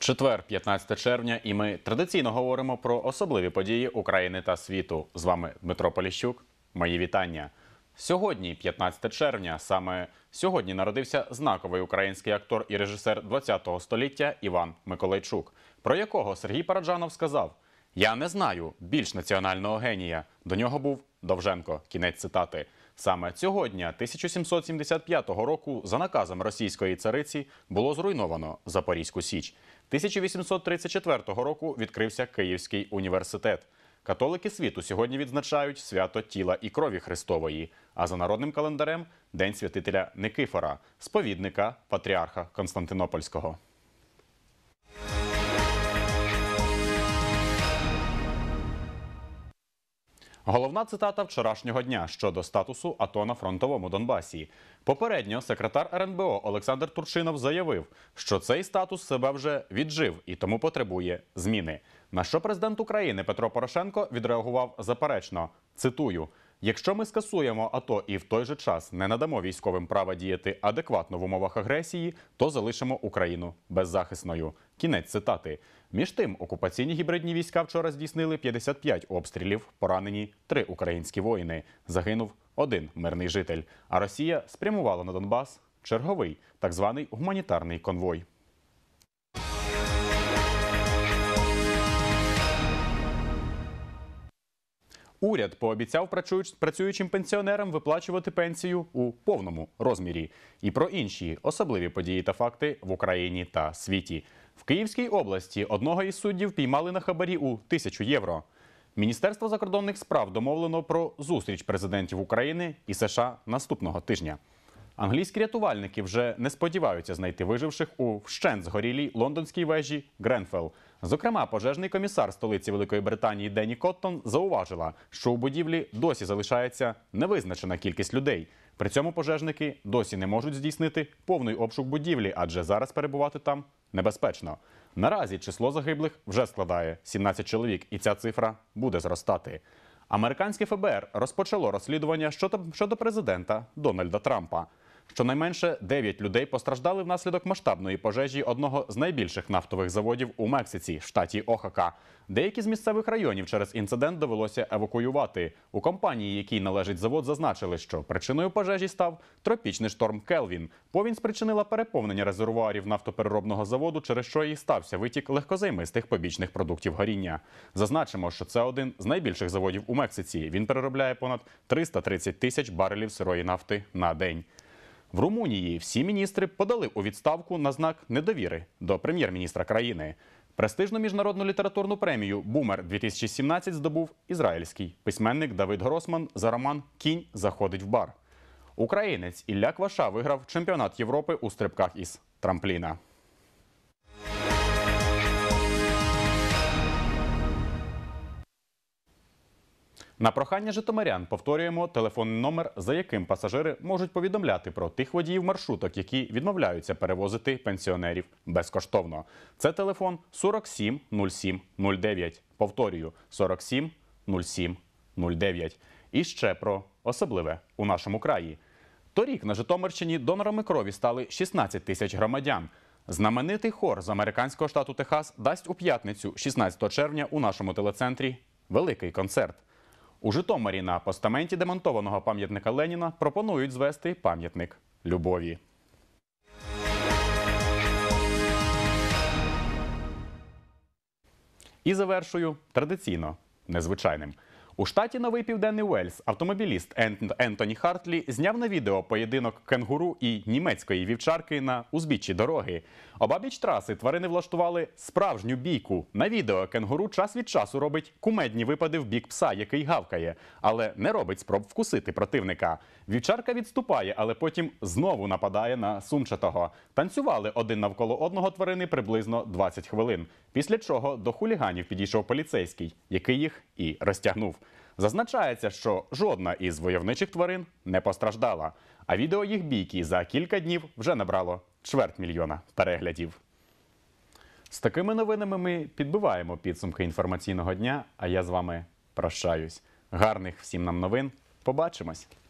Четвер, 15 червня, і ми традиційно говоримо про особливі події України та світу. З вами Дмитро Поліщук. Мої вітання. Сьогодні, 15 червня, саме сьогодні народився знаковий український актор і режисер ХХ століття Іван Миколайчук, про якого Сергій Параджанов сказав: «Я не знаю більш національного генія. До нього був Довженко». Кінець цитати. Саме цього дня 1775 року за наказом російської цариці було зруйновано Запорізьку Січ. 1834 року відкрився Київський університет. Католики світу сьогодні відзначають свято тіла і крові Христової, а за народним календарем – День святителя Никифора, сповідника патріарха Константинопольського. Головна цитата вчорашнього дня щодо статусу АТО на фронтовому Донбасі. Попередньо секретар РНБО Олександр Турчинов заявив, що цей статус себе вже віджив і тому потребує зміни. На що президент України Петро Порошенко відреагував заперечно. Цитую: «Якщо ми скасуємо АТО і в той же час не надамо військовим права діяти адекватно в умовах агресії, то залишимо Україну беззахисною». Кінець цитати. Між тим, окупаційні гібридні війська вчора здійснили 55 обстрілів, поранені 3 українські воїни. Загинув 1 мирний житель. А Росія спрямувала на Донбас черговий, так званий гуманітарний конвой. Уряд пообіцяв працюючим пенсіонерам виплачувати пенсію у повному розмірі. І про інші особливі події та факти в Україні та світі. В Київській області одного із суддів піймали на хабарі у 1000 євро. Міністерство закордонних справ домовлено про зустріч президентів України і США наступного тижня. Англійські рятувальники вже не сподіваються знайти виживших у вщент згорілій лондонській вежі Гренфелл. Зокрема, пожежний комісар столиці Великої Британії Денні Коттон зауважила, що у будівлі досі залишається невизначена кількість людей. При цьому пожежники досі не можуть здійснити повний обшук будівлі, адже зараз перебувати там небезпечно. Наразі число загиблих вже складає 17 чоловік, і ця цифра буде зростати. Американське ФБР розпочало розслідування щодо президента Дональда Трампа. Щонайменше 9 людей постраждали внаслідок масштабної пожежі одного з найбільших нафтових заводів у Мексиці, штаті Охака. Деякі з місцевих районів через інцидент довелося евакуювати. У компанії, якій належить завод, зазначили, що причиною пожежі став тропічний шторм Келвін. Повінь спричинила переповнення резервуарів нафтопереробного заводу, через що і стався витік легкозаймистих побічних продуктів горіння. Зазначимо, що це один з найбільших заводів у Мексиці. Він переробляє понад 330 тисяч барелів сирої нафти на день. В Румунії всі міністри подали у відставку на знак недовіри до прем'єр-міністра країни. Престижну міжнародну літературну премію «Бумер-2017» здобув ізраїльський письменник Давид Гросман за роман «Кінь заходить в бар». Українець Ілля Кваша виграв чемпіонат Європи у стрибках із трампліна. На прохання житомирян повторюємо телефонний номер, за яким пасажири можуть повідомляти про тих водіїв маршруток, які відмовляються перевозити пенсіонерів безкоштовно. Це телефон 47 07 09. Повторюю, 47 07 09. І ще про особливе у нашому краї. Торік на Житомирщині донорами крові стали 16 тисяч громадян. Знаменитий хор з американського штату Техас дасть у п'ятницю, 16 червня, у нашому телецентрі великий концерт. У Житомирі на постаменті демонтованого пам'ятника Леніна пропонують звести пам'ятник любові. І завершую традиційно незвичайним. У штаті Новий Південний Уельс автомобіліст Ентоні Хартлі зняв на відео поєдинок кенгуру і німецької вівчарки на узбіччі дороги. Обабіч траси тварини влаштували справжню бійку. На відео кенгуру час від часу робить кумедні випади в бік пса, який гавкає, але не робить спроб вкусити противника. Вівчарка відступає, але потім знову нападає на сумчатого. Танцювали один навколо одного тварини приблизно 20 хвилин. Після чого до хуліганів підійшов поліцейський, який їх і розтягнув. Зазначається, що жодна із войовничих тварин не постраждала, а відео їх бійки за кілька днів вже набрало 250 000 переглядів. З такими новинами ми підбиваємо підсумки інформаційного дня, а я з вами прощаюсь. Гарних всім нам новин. Побачимось!